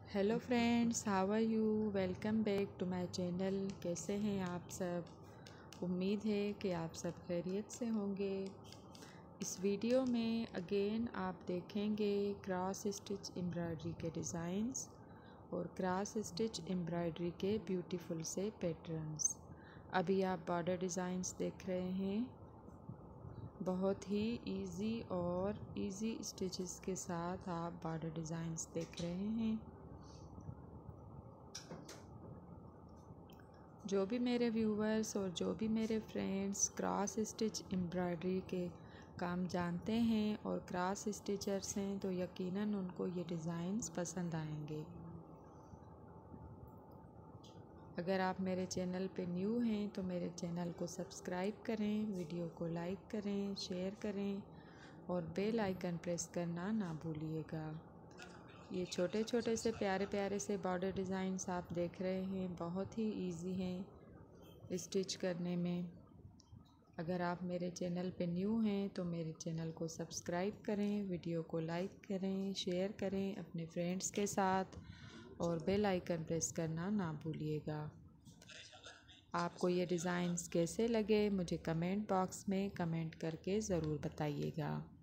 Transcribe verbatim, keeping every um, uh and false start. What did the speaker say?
Hello friends, how are you. Welcome back to my channel. कैसे हैं आप सब? उम्मीद है कि आप सब खैरियत से होंगे। इस वीडियो में अगेन आप देखेंगे क्रॉस स्टिच एम्ब्रॉयडरी के डिज़ाइंस और क्रॉस स्टिच एम्ब्रॉयडरी के ब्यूटीफुल से पैटर्न्स। अभी आप बॉर्डर डिज़ाइंस देख रहे हैं, बहुत ही इजी और इजी स्टिचेस के साथ आप बॉर्डर डिज़ाइंस देख रहे हैं। जो भी मेरे व्यूवर्स और जो भी मेरे फ्रेंड्स क्रॉस स्टिच एम्ब्रॉयडरी के काम जानते हैं और क्रॉस स्टिचर्स हैं तो यकीनन उनको ये डिज़ाइंस पसंद आएंगे। अगर आप मेरे चैनल पे न्यू हैं तो मेरे चैनल को सब्सक्राइब करें, वीडियो को लाइक करें, शेयर करें और बेल आइकन प्रेस करना ना भूलिएगा। ये छोटे छोटे से प्यारे प्यारे से बॉर्डर डिज़ाइंस आप देख रहे हैं, बहुत ही इजी हैं स्टिच करने में। अगर आप मेरे चैनल पे न्यू हैं तो मेरे चैनल को सब्सक्राइब करें, वीडियो को लाइक करें, शेयर करें अपने फ्रेंड्स के साथ और बेल आइकन प्रेस करना ना भूलिएगा। आपको ये डिज़ाइंस कैसे लगे मुझे कमेंट बॉक्स में कमेंट करके ज़रूर बताइएगा।